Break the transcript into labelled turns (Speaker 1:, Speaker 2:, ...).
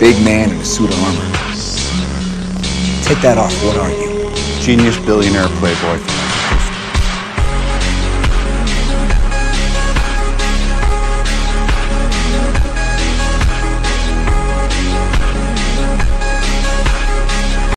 Speaker 1: big man in a suit of armor. Take that off, what are you?
Speaker 2: Genius, billionaire, playboy.